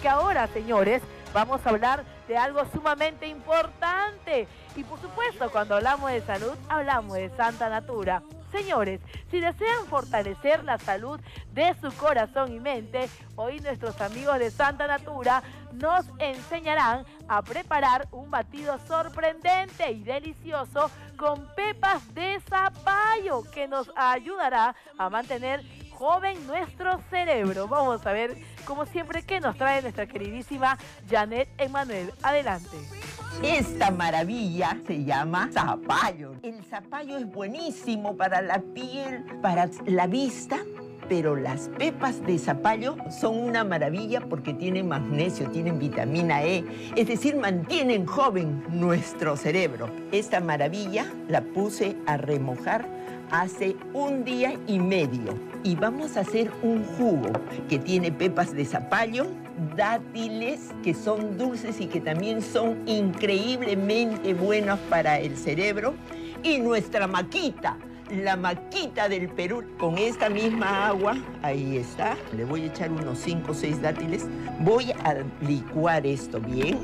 porque ahora, señores, vamos a hablar de algo sumamente importante. Y por supuesto, cuando hablamos de salud, hablamos de Santa Natura. Señores, si desean fortalecer la salud de su corazón y mente, hoy nuestros amigos de Santa Natura nos enseñarán a preparar un batido sorprendente y delicioso con pepas de zapallo que nos ayudará a mantener joven nuestro cerebro. Vamos a ver, como siempre, qué nos trae nuestra queridísima Janet Emanuel. Adelante. Esta maravilla se llama zapallo. El zapallo es buenísimo para la piel, para la vista, pero las pepas de zapallo son una maravilla porque tienen magnesio, tienen vitamina E, es decir, mantienen joven nuestro cerebro. Esta maravilla la puse a remojar hace 1 día y medio y vamos a hacer un jugo que tiene pepas de zapallo, dátiles que son dulces y que también son increíblemente buenos para el cerebro, y nuestra maquita, la maquita del Perú. Con esta misma agua, ahí está, le voy a echar unos 5 o 6 dátiles, voy a licuar esto bien.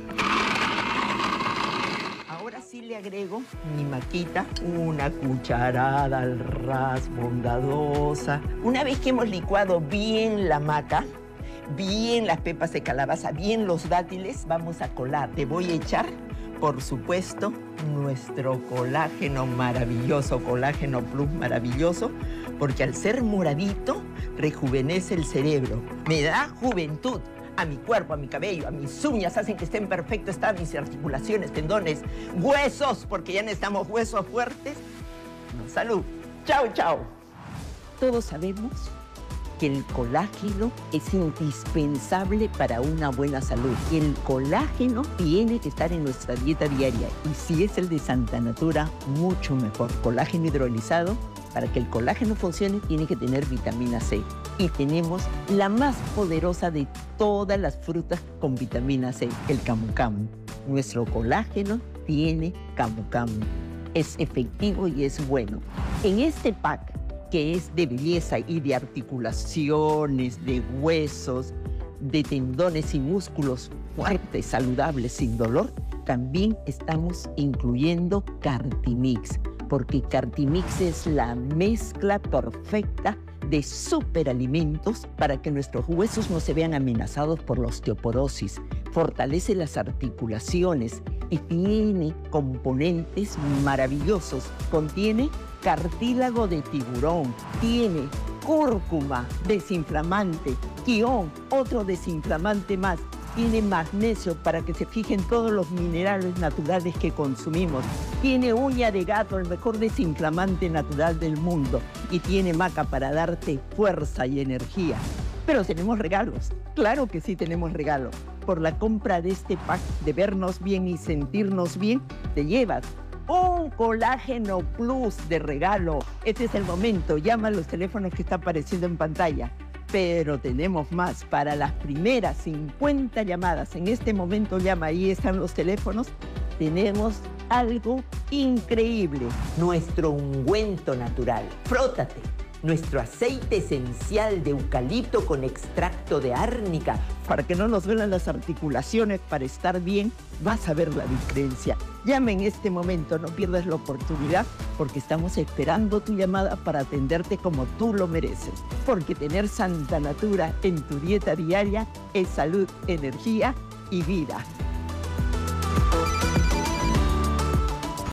Ahora sí le agrego mi maquita, una cucharada al ras bondadosa. Una vez que hemos licuado bien la maca, bien las pepas de calabaza, bien los dátiles, vamos a colar. Te voy a echar, por supuesto, nuestro colágeno maravilloso, colágeno plus maravilloso, porque al ser moradito, rejuvenece el cerebro. Me da juventud a mi cuerpo, a mi cabello, a mis uñas, hacen que estén perfectos, están mis articulaciones, tendones, huesos, porque ya necesitamos huesos fuertes. Salud. Chao, chao. Todos sabemos que el colágeno es indispensable para una buena salud. El colágeno tiene que estar en nuestra dieta diaria y si es el de Santa Natura, mucho mejor. Colágeno hidrolizado, para que el colágeno funcione, tiene que tener vitamina C. Y tenemos la más poderosa de todas las frutas con vitamina C, el camu camu. Nuestro colágeno tiene camu camu. Es efectivo y es bueno. En este pack, que es de belleza y de articulaciones, de huesos, de tendones y músculos fuertes, saludables, sin dolor, también estamos incluyendo Cartimix, porque Cartimix es la mezcla perfecta de superalimentos para que nuestros huesos no se vean amenazados por la osteoporosis, fortalece las articulaciones y tiene componentes maravillosos. Contiene cartílago de tiburón, tiene cúrcuma, desinflamante, quión, otro desinflamante más, tiene magnesio para que se fijen todos los minerales naturales que consumimos, tiene uña de gato, el mejor desinflamante natural del mundo, y tiene maca para darte fuerza y energía. Pero tenemos regalos, claro que sí tenemos regalos. Por la compra de este pack de vernos bien y sentirnos bien, te llevas un colágeno plus de regalo. Este es el momento, llama a los teléfonos que están apareciendo en pantalla. Pero tenemos más, para las primeras 50 llamadas. En este momento llama, ahí están los teléfonos. Tenemos algo increíble. Nuestro ungüento natural. Frótate. Nuestro aceite esencial de eucalipto con extracto de árnica. Para que no nos duelan las articulaciones, para estar bien, vas a ver la diferencia. Llama en este momento, no pierdas la oportunidad, porque estamos esperando tu llamada para atenderte como tú lo mereces. Porque tener Santa Natura en tu dieta diaria es salud, energía y vida.